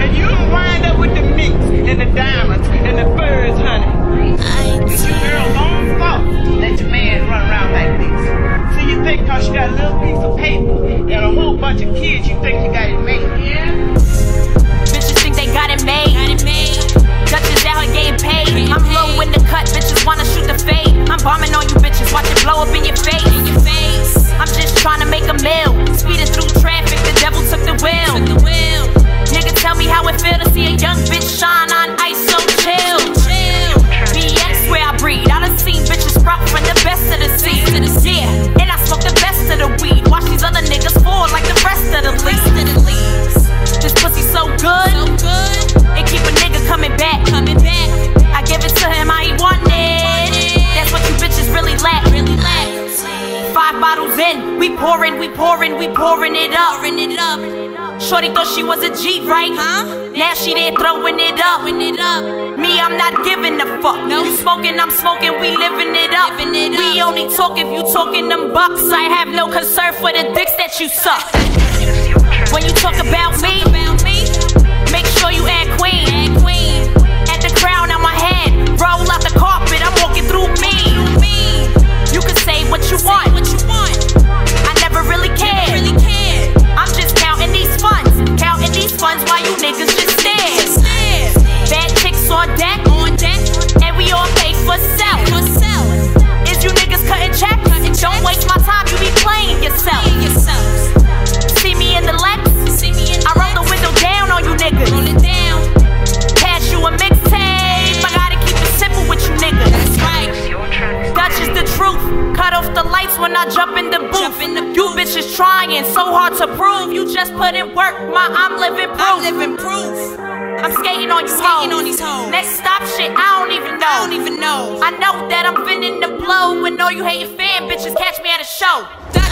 And you wind up with the mix and the diamonds and the birds, honey. Cause your girl long thought that your man run around like this. So you think cause you got a little piece of paper and a whole bunch of kids, you think you got it made, yeah? Bitches think they got it made. Dutchess out here getting paid. I'm low in the cut, bitches wanna shoot the fade. I'm bombing on you bitches, watch it blow up in your face. I'm just trying to make a meal. Speeding through traffic, the devil took the wheel. Nigga, tell me how it feel to see a young bitch shine on ice, so chill. BX where I breed. I done seen bitches sprout from the best of the seed. Yeah, and I smoke the best of the weed. Watch these other niggas fall like the rest of the leaves. This pussy so good, it keep a nigga coming back. I give it to him how he want it. That's what you bitches really lack. 5 bottles in, we pouring it up. Shorty thought she was a G, right? Now she there throwing it up. Me, I'm not giving a fuck. You smoking, I'm smoking, we living it up. We only talk if you talking them bucks. I have no concern for the dicks that you suck. When you talk about me, make sure you add queen. At the crown on my head, roll out the carpet, I'm walking through me. You can say what you want. I never really cared. I'm just counting these funds while you niggas just stare. Bad chicks on deck, and we all pay for self. Is you niggas cutting checks? Don't waste my time, you be playing yourself. See me in the Lex, I roll the window down on you niggas. Pass you a mixtape, I gotta keep it simple with you niggas. That's right. Dutch is the truth. Cut off the lights when I jump in the booth. You bitches trying so hard to prove. You just put in work, I'm living proof. I'm skating on these hoes. Next stop shit, I don't even know. I know that I'm finna to blow. And all you hating fan bitches catch me at a show.